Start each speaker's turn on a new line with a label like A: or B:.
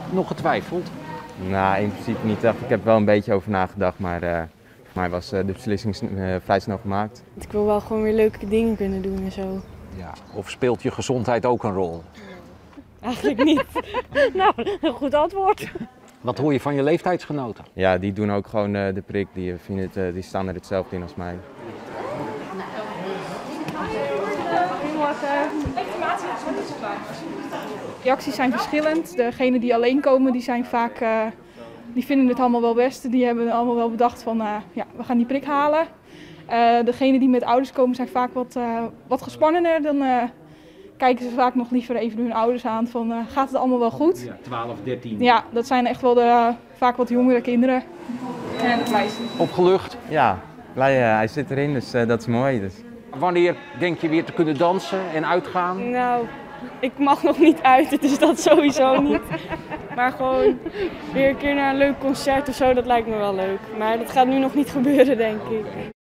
A: nog getwijfeld?
B: Nou, in principe niet. Ik heb er wel een beetje over nagedacht, maar voor mij was de beslissing vrij snel gemaakt.
C: Ik wil wel gewoon weer leuke dingen kunnen doen en zo.
A: Ja. Of speelt je gezondheid ook een rol?
C: Eigenlijk niet. Nou, een goed antwoord.
A: Wat hoor je van je leeftijdsgenoten?
B: Ja, die doen ook gewoon de prik. Die staan er hetzelfde in als mij.
D: Reacties zijn verschillend. Degenen die alleen komen, die zijn vaak, die vinden het allemaal wel best. Die hebben allemaal wel bedacht van, ja, we gaan die prik halen. Degenen die met ouders komen zijn vaak wat gespannender. Dan kijken ze vaak nog liever even hun ouders aan van, gaat het allemaal wel goed?
A: Ja, 12, 13.
D: Ja, dat zijn echt wel vaak wat jongere kinderen. En het meisje.
B: Opgelucht? Ja, blij, hij zit erin, dus dat is mooi. Dus.
A: Wanneer denk je weer te kunnen dansen en uitgaan?
C: Nou, ik mag nog niet uit, dus dat sowieso niet. Maar gewoon weer een keer naar een leuk concert of zo, dat lijkt me wel leuk. Maar dat gaat nu nog niet gebeuren, denk ik.